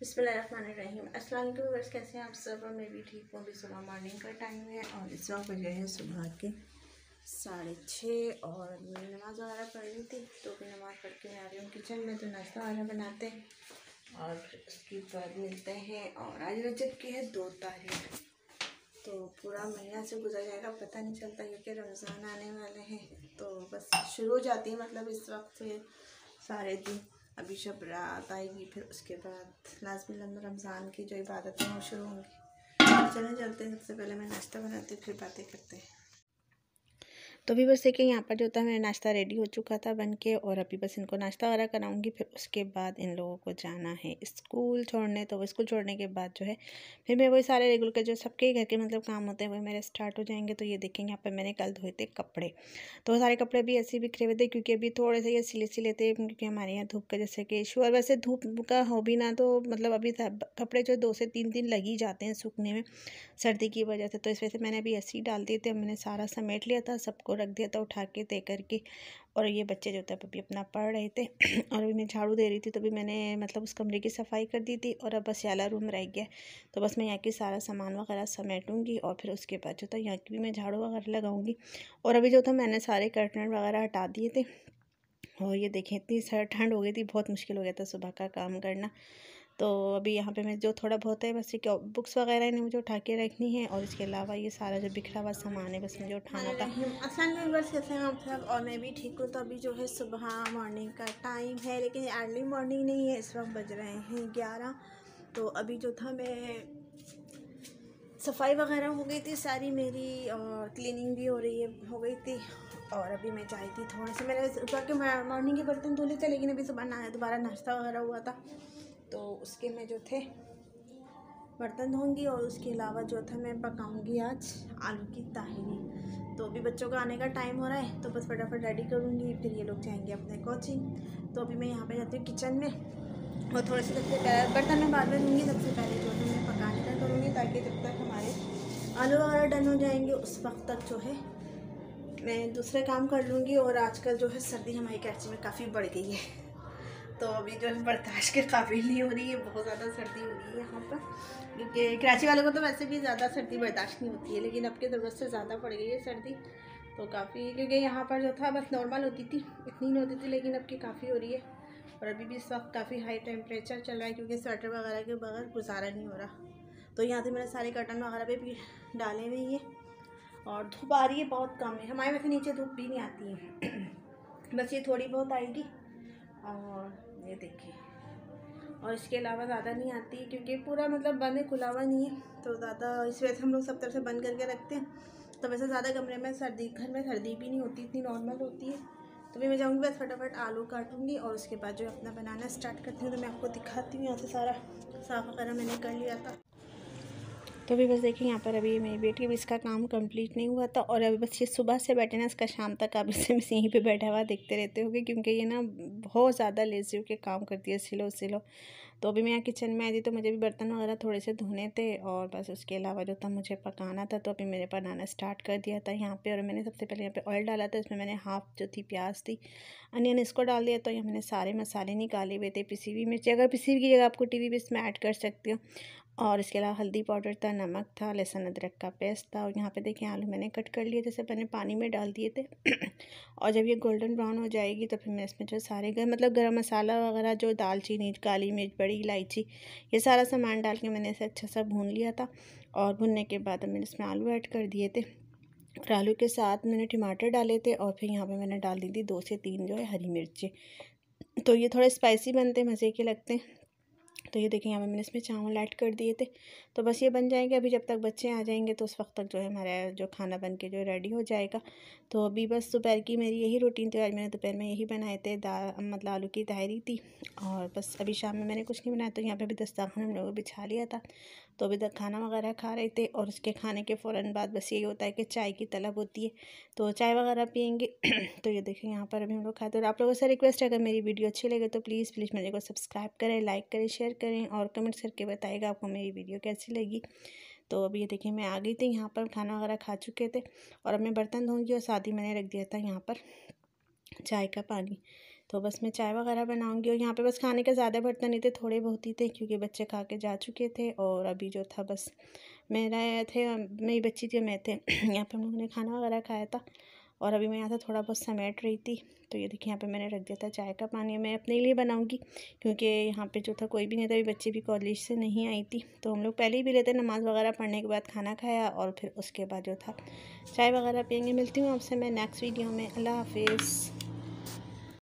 बिस्मिल्लाहिर्रहमानिर्रहीम। अस्सलाम वालेकुम व्यूअर्स, कैसे हैं आप सब। और मैं भी ठीक हूँ। अभी सुबह मॉर्निंग का टाइम है और इस वक्त बजे हैं सुबह के 6:30 और मैंने नमाज़ वगैरह पढ़ ली थी। तो भी नमाज़ पढ़ के मैं आ रही हूँ किचन में, तो नाश्ता वगैरह बनाते हैं और उसके बाद मिलते हैं। और आज रजब की है 2 तारीख, तो पूरा महीना से गुजर जाएगा पता नहीं चलता, क्योंकि रमज़ान आने वाले हैं। तो बस शुरू हो जाती है, मतलब इस वक्त से सारे दिन। अभी शब रात आएगी, फिर उसके बाद लाज़मी रमज़ान की जो इबादतें हैं वो शुरू होंगी। चले चलते हैं। सबसे पहले मैं नाश्ता बनाती हूँ, फिर बातें करते हैं। तो अभी बस देखिए यहाँ पर जो था मेरा नाश्ता रेडी हो चुका था बन के, और अभी बस इनको नाश्ता वगैरह कराऊंगी। फिर उसके बाद इन लोगों को जाना है स्कूल छोड़ने। तो वो स्कूल छोड़ने के बाद जो है फिर मैं वही सारे रेगुलर के जो सबके घर के मतलब काम होते हैं वही मेरे स्टार्ट हो जाएंगे। तो ये देखेंगे यहाँ पर मैंने कल धोए थे कपड़े, तो सारे कपड़े भी ऐसे बिखरे हुए थे, क्योंकि अभी थोड़े से ये सिले सिले थे, क्योंकि हमारे यहाँ धूप का जैसे कि इशू। और वैसे धूप का हो भी ना, तो मतलब अभी कपड़े जो 2 से 3 दिन लग ही जाते हैं सूखने में सर्दी की वजह से। तो इस वजह से मैंने अभी ऐसे ही डाल दिए थे। मैंने सारा समेट लिया था, सबको रख दिया था उठा के तय करके। और ये बच्चे जो था अभी अपना पढ़ रहे थे और अभी मैं झाड़ू दे रही थी, तो भी मैंने मतलब उस कमरे की सफाई कर दी थी। और अब बस याला रूम रह गया, तो बस मैं यहाँ की सारा सामान वगैरह समेटूँगी और फिर उसके बाद जो था यहाँ की भी मैं झाड़ू वगैरह लगाऊंगी। और अभी जो था मैंने सारे कर्टन वगैरह हटा दिए थे। और ये देखें इतनी ठंड हो गई थी, बहुत मुश्किल हो गया था सुबह का काम करना। तो अभी यहाँ पे मैं जो थोड़ा बहुत है बस ये बुक्स वगैरह ने मुझे उठा के रखनी है, और इसके अलावा ये सारा जो बिखरा हुआ सामान है बस मुझे उठाना था। असल बस कैसे हैं आप सब। और मैं भी ठीक हूँ। तो अभी जो है सुबह मॉर्निंग का टाइम है, लेकिन अर्ली मॉर्निंग नहीं है, इस वक्त बज रहे हैं 11। तो अभी जो था मैं सफाई वगैरह हो गई थी सारी मेरी, और क्लीनिंग भी हो गई थी। और अभी मैं चाहती थी थोड़े से मैंने सुबह के मॉर्निंग के बर्तन धुले थे, लेकिन अभी सुबह दोबारा नाश्ता वगैरह हुआ था, तो उसके में जो थे बर्तन धोऊंगी। और उसके अलावा जो था मैं पकाऊंगी आज आलू की ताहिरी। तो अभी बच्चों का आने का टाइम हो रहा है, तो बस फटाफट रेडी करूँगी, फिर ये लोग जाएंगे अपने कोचिंग। तो अभी मैं यहाँ पे जाती हूँ किचन में, और थोड़े से सबसे पहले बर्तन मैं बाद में धूँगी। सबसे पहले जो है मैं पकाने का करूँगी, ताकि जब तक हमारे आलू वगैरह डन हो जाएंगे उस वक्त तक जो है मैं दूसरे काम कर लूँगी। और आजकल जो है सर्दी हमारी कराची में काफ़ी बढ़ गई है, तो अभी जो है बर्दाश्त के काबिल नहीं हो रही है, बहुत ज़्यादा सर्दी हो रही है यहाँ पर। क्योंकि कराची वालों को तो वैसे भी ज़्यादा सर्दी बर्दाश्त नहीं होती है, लेकिन अब की ज़रूरत से ज़्यादा पड़ गई है सर्दी। तो काफ़ी, क्योंकि यहाँ पर जो था बस नॉर्मल होती थी, इतनी नहीं होती थी, लेकिन अब की काफ़ी हो रही है। और अभी भी इस वक्त काफ़ी हाई टेम्परेचर चल रहा है, क्योंकि स्वेटर वगैरह के बगैर गुजारा नहीं हो रहा। तो यहाँ से मैंने सारे कर्टन वगैरह पे भी डाले हुए हैं, और धूप आ रही है बहुत कम है। हमारे वैसे नीचे धूप भी नहीं आती है बस ये थोड़ी बहुत आएगी, और ये देखिए। और इसके अलावा ज़्यादा नहीं आती, क्योंकि पूरा मतलब बंद है, खुला हुआ नहीं है, तो ज़्यादा इस वजह से हम लोग सब तरफ से बंद करके रखते हैं। तो वैसे ज़्यादा कमरे में घर में सर्दी भी नहीं होती, इतनी नॉर्मल होती है। तो भी मैं जाऊँगी, बस फटाफट आलू काटूँगी और उसके बाद जो अपना बनाना स्टार्ट करती हूँ। तो मैं आपको दिखाती हूँ। यहाँ से सारा साफ़ वगैरह मैंने कर लिया था। तो अभी बस देखिए यहाँ पर अभी मेरी बेटी भी इसका काम कंप्लीट नहीं हुआ था, और अभी बस ये सुबह से बैठे ना, इसका शाम तक आप इसे यहीं पे बैठा हुआ देखते रहते होगे, क्योंकि ये ना बहुत ज़्यादा लेजी होकर काम करती है, सिलो सिलो। तो अभी मैं यहाँ किचन में आई थी, तो मुझे भी बर्तन वगैरह थोड़े से धोने थे, और बस उसके अलावा जो था मुझे पकाना था। तो अभी मैंने बनाना स्टार्ट कर दिया था यहाँ पे। और मैंने सबसे पहले यहाँ पे ऑयल डाला था, इसमें मैंने हाफ़ जो थी प्याज थी अनियन इसको डाल दिया। तो यहाँ मैंने सारे मसाले निकाले हुए थे, पिसी हुई मिर्ची, अगर पिसी हुई की जगह आपको टीवी भी इसमें ऐड कर सकती हो। और इसके अलावा हल्दी पाउडर था, नमक था, लहसुन अदरक का पेस्ट था। और यहाँ पे देखिए आलू मैंने कट कर लिए, जैसे मैंने पानी में डाल दिए थे और जब ये गोल्डन ब्राउन हो जाएगी, तो फिर मैं इसमें जो सारे मतलब गरम मसाला वगैरह, जो दालचीनी, काली मिर्च, बड़ी इलायची, ये सारा सामान डाल के मैंने इसे अच्छा सा भून लिया था। और भुनने के बाद मैंने इसमें आलू ऐड कर दिए थे, और आलू के साथ मैंने टमाटर डाले थे, और फिर यहाँ पर मैंने डाल दी थी 2 से 3 जो है हरी मिर्ची। तो ये थोड़े स्पाइसी बनते हैं, मज़े के लगते हैं। तो ये देखिए यहाँ पे मैंने इसमें चावल ऐड कर दिए थे। तो बस ये बन जाएंगे। अभी जब तक बच्चे आ जाएंगे, तो उस वक्त तक जो है हमारा जो खाना बन के जो रेडी हो जाएगा। तो अभी बस दोपहर की मेरी यही रूटीन थी। आज मैंने दोपहर में यही बनाए थे, मतलब आलू की तहरी थी। और बस अभी शाम में मैंने कुछ नहीं बनाया। तो यहाँ पे भी दस्तरखान हम लोगों ने बिछा लिया था, तो अभी तक खाना वगैरह खा रहे थे। और उसके खाने के फ़ौरन बाद बस यही होता है कि चाय की तलब होती है, तो चाय वगैरह पियेंगे तो ये देखिए यहाँ पर अभी हम लोग खाते हैं। और आप लोगों से रिक्वेस्ट है, अगर मेरी वीडियो अच्छी लगे तो प्लीज़ मेरे को सब्सक्राइब करें, लाइक करें, शेयर करें, और कमेंट्स करके बताइएगा आपको मेरी वीडियो कैसी लगी। तो अभी ये देखिए मैं आ गई थी यहाँ पर, खाना वगैरह खा चुके थे, और अब मैं बर्तन धोऊंगी। और साथ ही मैंने रख दिया था यहाँ पर चाय का पानी। तो बस मैं चाय वगैरह बनाऊंगी। और यहाँ पे बस खाने के ज़्यादा बर्तन नहीं थे, थोड़े बहुत ही थे क्योंकि बच्चे खा के जा चुके थे। और अभी जो था बस मेरा थे, मेरी बच्ची थी, मैं थे यहाँ पे हम लोगों ने खाना वगैरह खाया था। और अभी मैं यहाँ से थोड़ा बहुत समेट रही थी। तो ये देखिए यहाँ पे मैंने रख दिया था चाय का पानी, मैं अपने लिए बनाऊंगी क्योंकि यहाँ पे जो था कोई भी नहीं था, अभी बच्ची भी कॉलेज से नहीं आई थी। तो हम लोग पहले ही भी लेते, नमाज़ वगैरह पढ़ने के बाद खाना खाया और फिर उसके बाद जो था चाय वगैरह पियेंगे। मिलती हूँ आपसे मैं नेक्स्ट वीडियो में। अल्लाह हाफिज़।